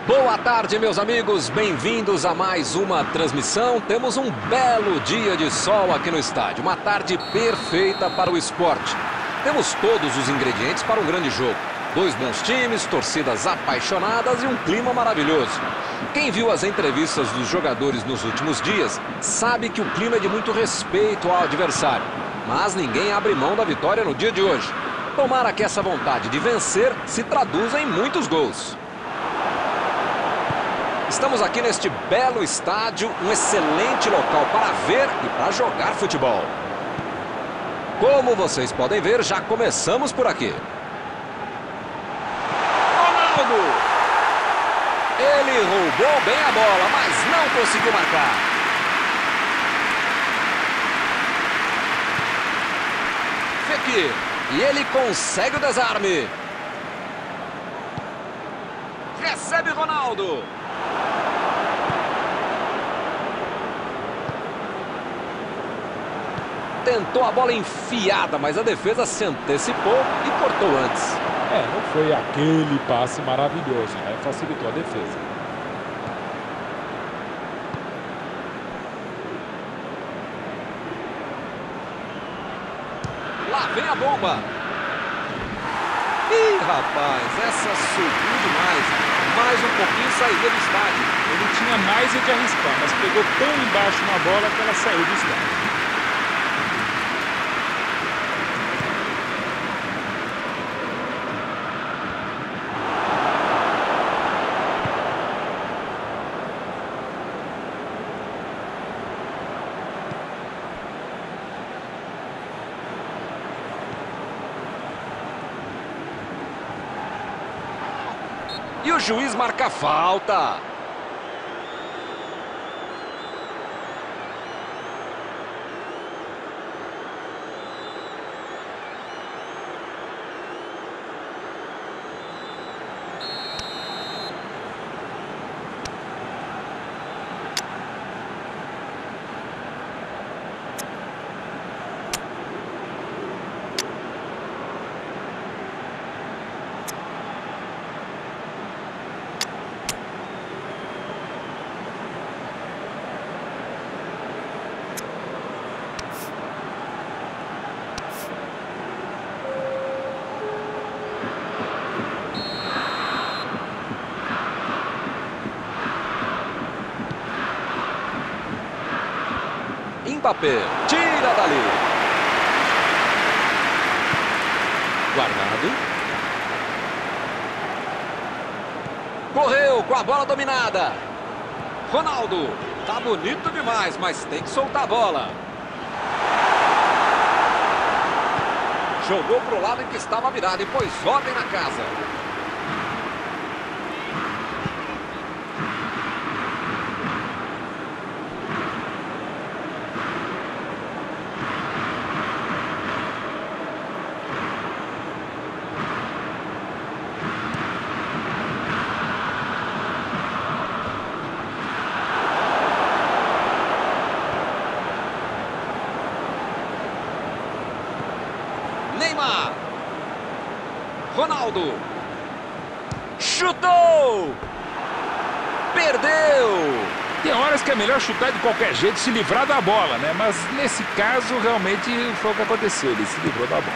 Boa tarde, meus amigos, bem-vindos a mais uma transmissão. Temos um belo dia de sol aqui no estádio, uma tarde perfeita para o esporte. Temos todos os ingredientes para um grande jogo. Dois bons times, torcidas apaixonadas e um clima maravilhoso. Quem viu as entrevistas dos jogadores nos últimos dias sabe que o clima é de muito respeito ao adversário. Mas ninguém abre mão da vitória no dia de hoje. Tomara que essa vontade de vencer se traduza em muitos gols. Estamos aqui neste belo estádio, um excelente local para ver e para jogar futebol. Como vocês podem ver, já começamos por aqui. Ronaldo! Ele roubou bem a bola, mas não conseguiu marcar. Fekir. E ele consegue o desarme. Recebe Ronaldo. Tentou a bola enfiada, mas a defesa se antecipou e cortou antes. Não foi aquele passe maravilhoso, né? Facilitou a defesa. Lá vem a bomba. Ih, rapaz, essa subiu demais. Mais um pouquinho sairia do estádio. Ele tinha mais de arriscar, mas pegou tão embaixo na bola que ela saiu do estádio. E o juiz marca falta. Mbappé, tira dali. Guardado. Correu com a bola dominada. Ronaldo, tá bonito demais, mas tem que soltar a bola. Jogou pro lado em que estava virado e pôs ordem na casa. Neymar. Ronaldo. Chutou. Perdeu. Tem horas que é melhor chutar de qualquer jeito e se livrar da bola, né? Mas nesse caso, realmente foi o que aconteceu. Ele se livrou da bola.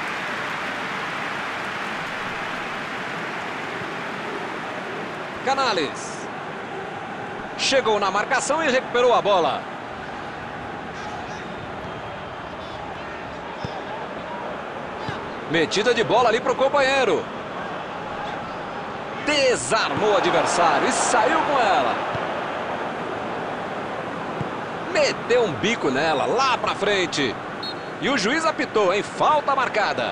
Canales. Chegou na marcação e recuperou a bola. Metida de bola ali para o companheiro. Desarmou o adversário e saiu com ela. Meteu um bico nela, lá para frente. E o juiz apitou, em falta marcada.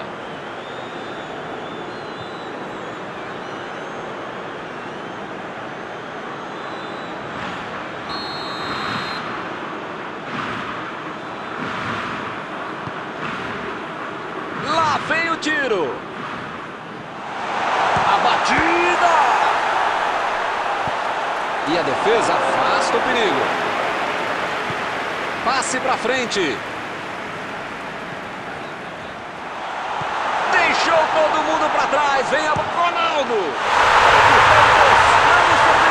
Lá vem o tiro. A batida. E a defesa afasta o perigo. Passe para frente. Deixou todo mundo para trás. Vem a Ronaldo. Mostrando seu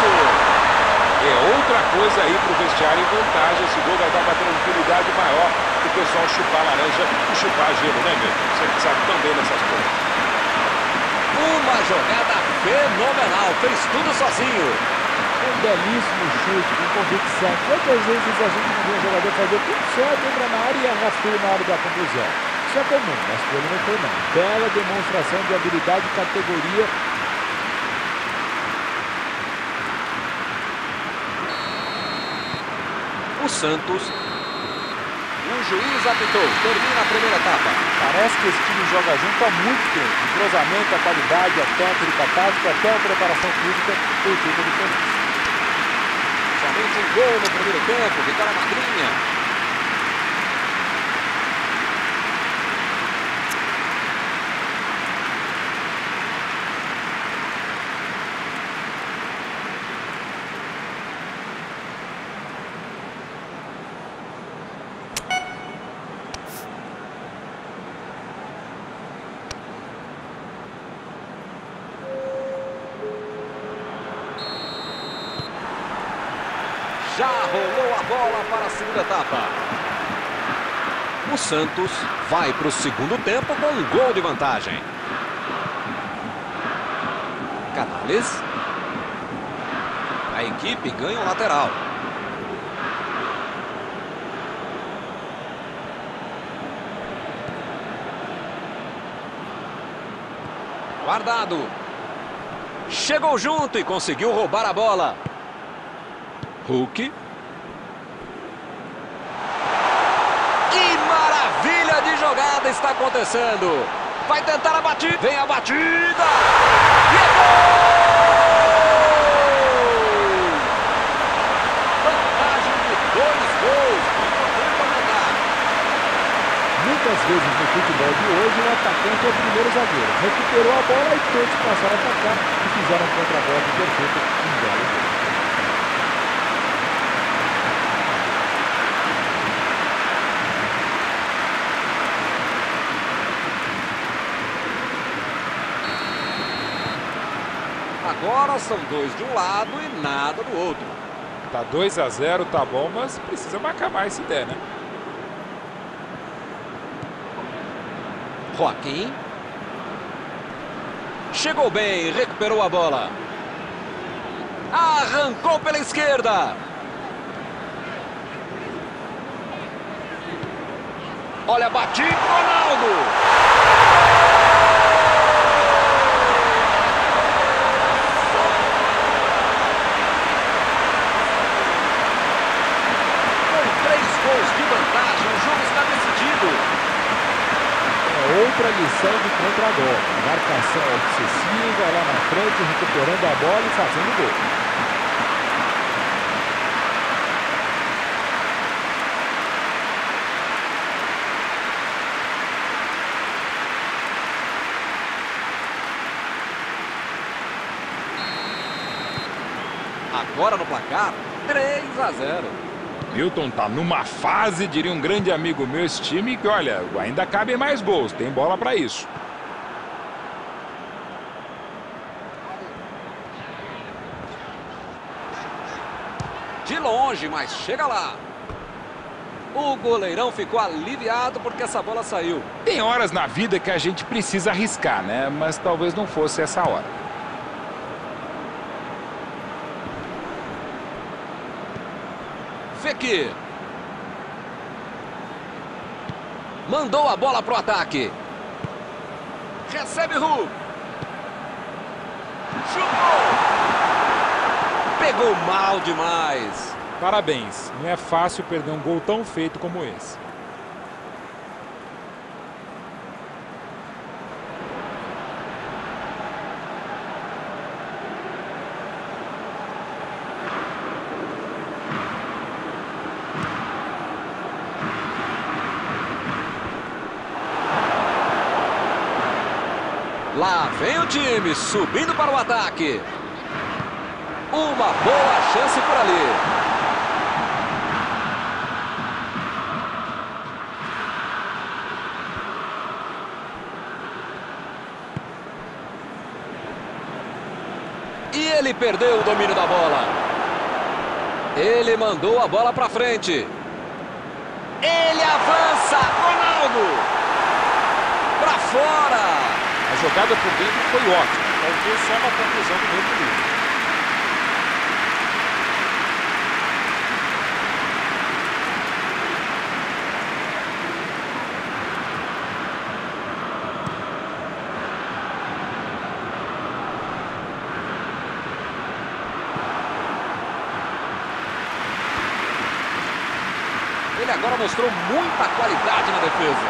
É outra coisa aí pro vestiário em vantagem. Esse gol vai dar uma tranquilidade maior pro pessoal chupar laranja e chupar gelo, né, meu? Você que sabe tão bem nessas coisas. Uma jogada fenomenal, fez tudo sozinho. Um belíssimo chute, com convicção. Quantas vezes a gente não vê um jogador fazer tudo certo, entra na área e arrastou na hora da conclusão? Isso é comum, mas com ele não foi não. Bela demonstração de habilidade e categoria. O Santos. O juiz apitou, termina a primeira etapa. Parece que esse time joga junto há muito tempo. O entrosamento, a qualidade, a técnica, a tática, até a preparação física foi tudo diferente. Somente um gol no primeiro tempo, vitória magrinha. Já rolou a bola para a segunda etapa. O Santos vai para o segundo tempo com um gol de vantagem. Canales. A equipe ganha o lateral. Guardado. Chegou junto e conseguiu roubar a bola. Hulk. Que maravilha de jogada está acontecendo. Vai tentar a batida. Vem a batida. E é gol! Vantagem de 2 gols. Muitas vezes no futebol de hoje, o atacante é o primeiro zagueiro. Recuperou a bola e todos passaram a atacar e fizeram um contra-golpe perfeito em belo gol. Agora são 2 de um lado e nada do outro. Tá 2-0, tá bom, mas precisa marcar mais se der, né? Joaquim. Chegou bem, recuperou a bola. Arrancou pela esquerda. Olha, batida, Ronaldo. Outra lição de contra-golpe. Marcação obsessiva lá na frente, recuperando a bola e fazendo gol. Agora no placar, 3-0. Milton tá numa fase, diria um grande amigo meu, esse time, que olha, ainda cabem mais gols, tem bola para isso. De longe, mas chega lá. O goleirão ficou aliviado porque essa bola saiu. Tem horas na vida que a gente precisa arriscar, né? Mas talvez não fosse essa hora. Fekir. Mandou a bola pro ataque. Recebe Hulk. Chutou. Pegou mal demais. Parabéns, não é fácil perder um gol tão feito como esse. Lá vem o time, subindo para o ataque. Uma boa chance por ali. E Ele perdeu o domínio da bola. Ele mandou a bola para frente. Ele avança. Ronaldo. Para fora. A jogada por dentro foi ótima. Talvez só uma conclusão do mesmo nível. Ele agora mostrou muita qualidade na defesa.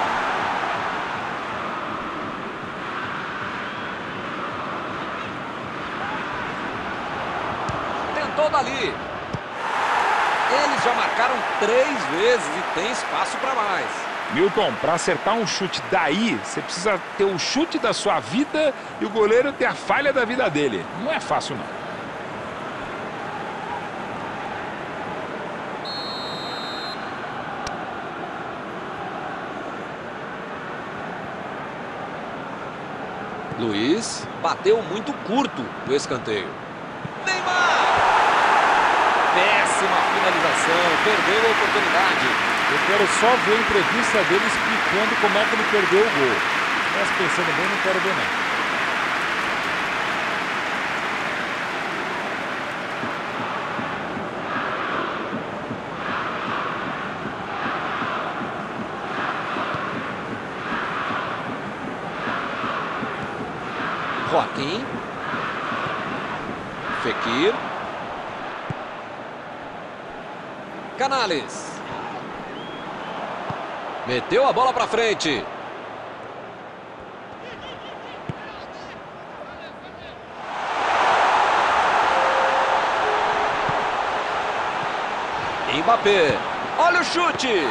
Tentou dali. Eles já marcaram 3 vezes e tem espaço para mais. Milton, para acertar um chute daí, você precisa ter o chute da sua vida e o goleiro ter a falha da vida dele. Não é fácil, não. Luiz bateu muito curto o escanteio. Neymar! Péssima finalização, perdeu a oportunidade. Eu quero só ver a entrevista dele explicando como é que ele perdeu o gol. Mas pensando bem, não quero ver não. Joaquim. Fekir. Canales. Meteu a bola para frente. Mbappé. Olha o chute.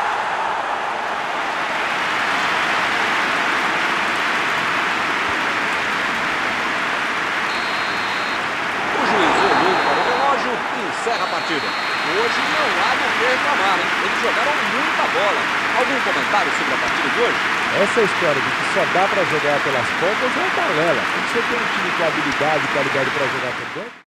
Encerra a partida. Hoje não há do que reclamar, hein? Eles jogaram muita bola. Algum comentário sobre a partida de hoje? Essa história de que só dá para jogar pelas pontas é balela. Tem que você ter um time com habilidade e qualidade para jogar por dentro.